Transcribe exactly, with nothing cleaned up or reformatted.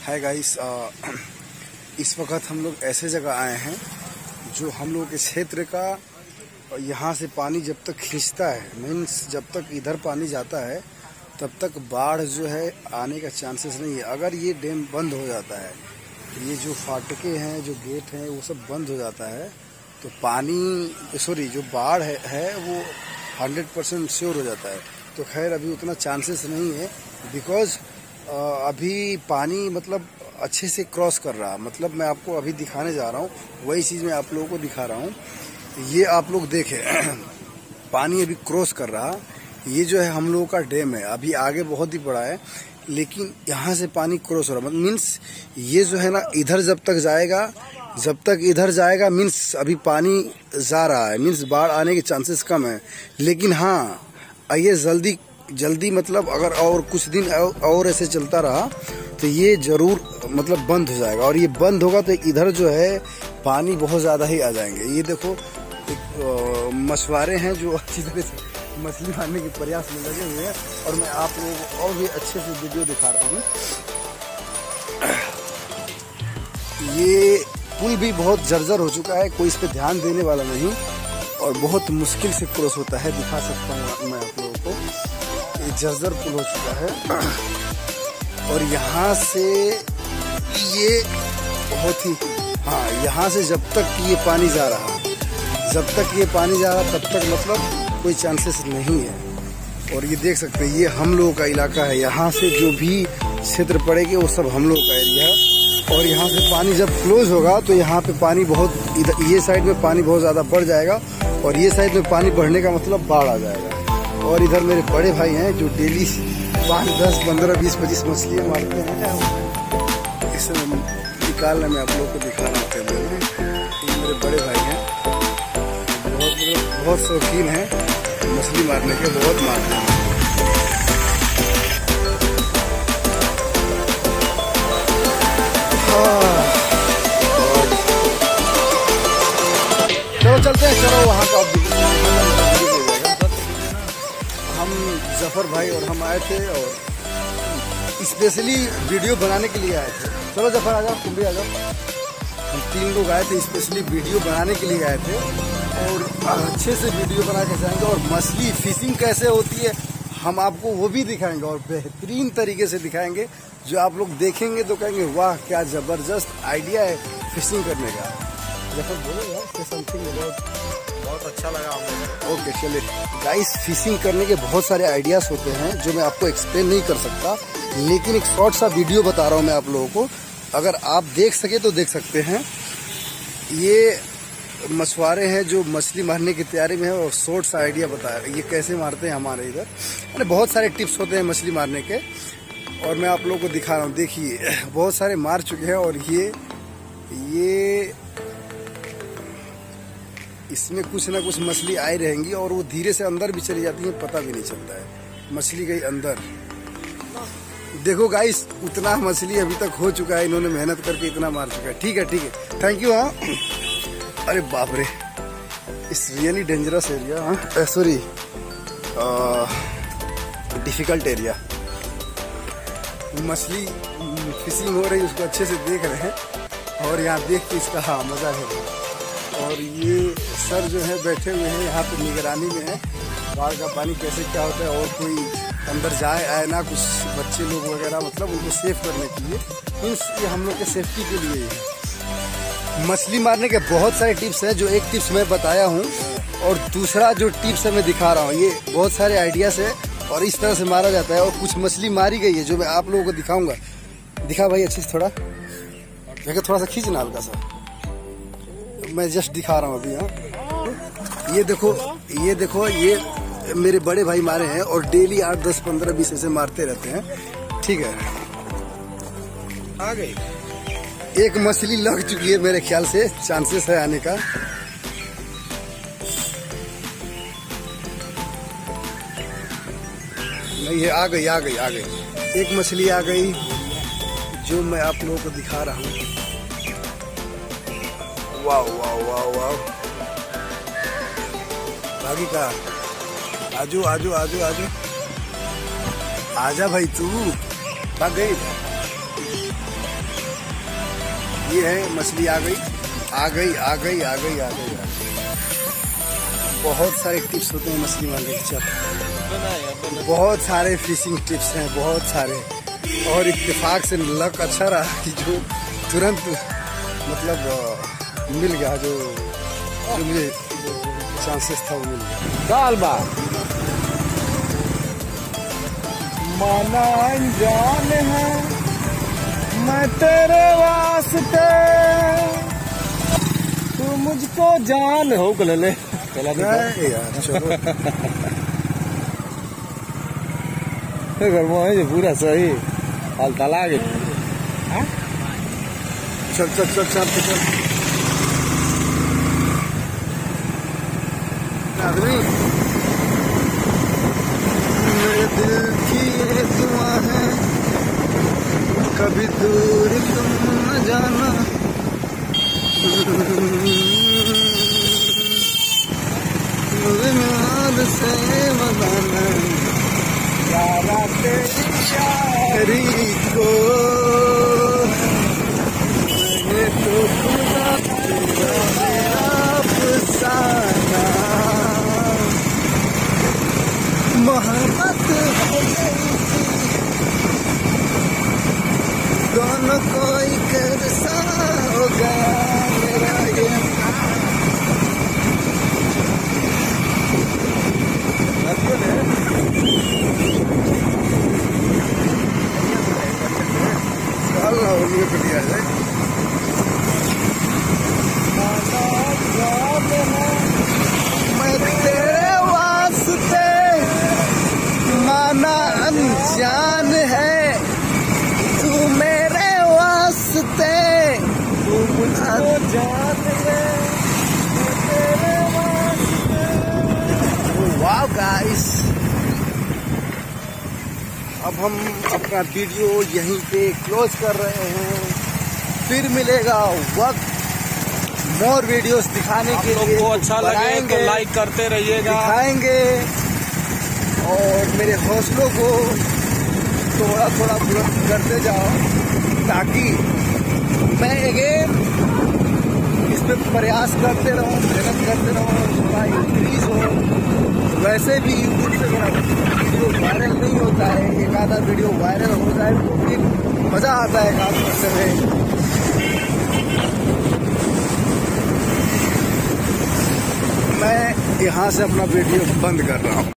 Hi guys, इस वक्त हम लोग ऐसे जगह आए हैं जो हम लोग के क्षेत्र का, यहाँ से पानी जब तक खींचता है, मीन्स जब तक इधर पानी जाता है तब तक बाढ़ जो है आने का चांसेस नहीं है। अगर ये डैम बंद हो जाता है, ये जो फाटके हैं, जो गेट हैं, वो सब बंद हो जाता है तो पानी सॉरी जो बाढ़ है, है वो हंड्रेड परसेंट श्योर हो जाता है। तो खैर अभी उतना चांसेस नहीं है, बिकॉज अभी पानी मतलब अच्छे से क्रॉस कर रहा। मतलब मैं आपको अभी दिखाने जा रहा हूँ, वही चीज़ मैं आप लोगों को दिखा रहा हूँ। ये आप लोग देखें पानी अभी क्रॉस कर रहा। ये जो है हम लोगों का डैम है, अभी आगे बहुत ही बड़ा है, लेकिन यहाँ से पानी क्रॉस हो रहा। मतलब मीन्स ये जो है ना, इधर जब तक जाएगा जब तक इधर जाएगा मीन्स अभी पानी जा रहा है, मीन्स बाढ़ आने के चांसेस कम है। लेकिन हाँ, ये जल्दी जल्दी मतलब अगर और कुछ दिन और ऐसे चलता रहा तो ये जरूर मतलब बंद हो जाएगा। और ये बंद होगा तो इधर जो है पानी बहुत ज़्यादा ही आ जाएंगे। ये देखो एक मछुआरे हैं जो अच्छी तरह से मछली मारने के प्रयास में लगे हुए हैं, और मैं आप लोगों को और भी अच्छे से वीडियो दिखा रहा हूँ। ये पुल भी बहुत जर्जर हो चुका है, कोई इस पे ध्यान देने वाला नहीं, और बहुत मुश्किल से क्रॉस होता है। दिखा सकता हूँ मैं आप लोगों को, ये जर्जर पुल हो चुका है। और यहाँ से ये बहुत ही हाँ, यहाँ से जब तक ये पानी जा रहा जब तक ये पानी जा रहा तब तक मतलब कोई चांसेस नहीं है। और ये देख सकते हैं, ये हम लोगों का इलाका है। यहाँ से जो भी क्षेत्र पड़ेगा वो सब हम लोगों का एरिया है। और यहाँ से पानी जब क्लोज होगा तो यहाँ पे पानी बहुत, इधर ये साइड में पानी बहुत ज़्यादा बढ़ जाएगा, और ये साइड में पानी बढ़ने का मतलब बाढ़ आ जाएगा। और इधर मेरे बड़े भाई हैं जो डेली पाँच दस पंद्रह बीस पच्चीस मछलियाँ मारते हैं। इसे निकालने में आप लोगों को दिखा रहा हूँ। ये मेरे बड़े भाई हैं, बहुत बहुत शौकीन हैं मछली मारने के, बहुत मारते हैं। चलो चलते हैं, चलो वहाँ का हम जफर भाई और हम आए थे, और स्पेशली वीडियो बनाने के लिए आए थे। चलो जफर आ जाओ, तुम भी आ जाओ। हम तीन लोग आए थे, स्पेशली वीडियो बनाने के लिए आए थे, और अच्छे से वीडियो बना के जाएंगे। और मछली फिशिंग कैसे होती है हम आपको वो भी दिखाएंगे, और बेहतरीन तरीके से दिखाएंगे, जो आप लोग देखेंगे तो कहेंगे वाह क्या ज़बरदस्त आइडिया है फिशिंग करने का। जफर बोलो यार, समथिंग बहुत अच्छा लगा हमें। ओके चलिए गाइस, फिशिंग करने के बहुत सारे आइडियाज़ होते हैं जो मैं आपको एक्सप्लेन नहीं कर सकता, लेकिन एक शॉर्ट सा वीडियो बता रहा हूँ मैं आप लोगों को। अगर आप देख सके तो देख सकते हैं। ये मछुआरे हैं जो मछली मारने की तैयारी में है, और शॉर्ट सा आइडिया बताया ये कैसे मारते हैं हमारे इधर। अरे बहुत सारे टिप्स होते हैं मछली मारने के, और मैं आप लोगों को दिखा रहा हूँ। देखिए बहुत सारे मार चुके हैं, और ये ये इसमें कुछ ना कुछ मछली आई रहेंगी, और वो धीरे से अंदर भी चली जाती है, पता भी नहीं चलता है मछली गई अंदर। देखो गाइस, उतना मछली अभी तक हो चुका है, इन्होंने मेहनत करके इतना मार चुका है। ठीक है ठीक है, थैंक यू। हाँ अरे बाप रे, इट्स रियली डेंजरस एरिया। हाँ सॉरी, डिफिकल्ट एरिया। मछली फिशिंग हो रही है, उसको अच्छे से देख रहे हैं, और यहाँ देख के इसका हाँ मजा है। और ये सर जो है बैठे हुए हैं यहाँ पे, निगरानी में है बाढ़ का पानी कैसे क्या होता है, और कोई अंदर जाए आए ना, कुछ बच्चे लोग वगैरह, मतलब उनको सेफ करने के लिए। मीन्स ये हम लोग के सेफ्टी के लिए है। मछली मारने के बहुत सारे टिप्स हैं, जो एक टिप्स मैं बताया हूँ, और दूसरा जो टिप्स है मैं दिखा रहा हूँ। ये बहुत सारे आइडियाज़ है, और इस तरह से मारा जाता है। और कुछ मछली मारी गई है जो मैं आप लोगों को दिखाऊंगा। दिखा भाई अच्छे से, थोड़ा देखो, थोड़ा सा खींचना हल्का सा, मैं जस्ट दिखा रहा हूँ अभी। हाँ ये देखो, ये देखो, ये मेरे बड़े भाई मारे हैं, और डेली आठ दस पंद्रह बीस ऐसे मारते रहते हैं। ठीक है, आ गई एक मछली लग चुकी है, मेरे ख्याल से चांसेस है आने का। नहीं है, आ गई आ गई आ गई एक मछली आ गई, जो मैं आप लोगों को दिखा रहा हूँ। वाह वाह वाह वाह, भागी का, आजू आजू आजू आजू, आजा भाई तू, भाग गई। ये है मछली आ गई आ गई आ गई आ गई आ गई आ गई। बहुत सारे टिप्स होते हैं मछली मारने के, चल बहुत सारे फिशिंग टिप्स हैं, बहुत सारे। और इत्तेफाक से लक अच्छा रहा कि जो तुरंत मतलब मिल गया, जो जो मुझे चांसेस था वो मिल गया। दाल बात माना अनजान है मैं तेरे वास्ते, तू मुझको जान हो कल ले यार चलो है पूरा सही हाल तला गए। चल चल चल चल चल आदमी, मेरे दिल की ये दुआ है कभी दूर तुम न जाना, मुझे से बताना यारा तेरी को मैंने तो खुदा तेरा मेरा अफसाना, मोहब्बत हो गई दोनों कोई कर सा हो गया मेरा ये। मैं तेरे वास्ते माना अनजान है, तू मेरे वास्ते तू मुझको जान है तेरे वास्ते। वाह गाइस, अब हम अपना वीडियो यहीं पे क्लोज कर रहे हैं। फिर मिलेगा वक्त मोर वीडियोस दिखाने के लिए। को अच्छा लगे तो लाइक करते रहिएगा, दिखाएंगे और मेरे हौसलों को थोड़ा थोड़ा बुलंद करते जाओ, ताकि मैं अगेन इस पे प्रयास करते रहूं, मेहनत करते रहूं, थोड़ा इंक्रीज हो। वैसे भी यूट्यूब से मेरा वीडियो वायरल नहीं होता है, एक आधा वीडियो वायरल हो जाए तो फिर मज़ा आता है काम करते हुए। मैं यहाँ से अपना वीडियो बंद कर रहा हूँ।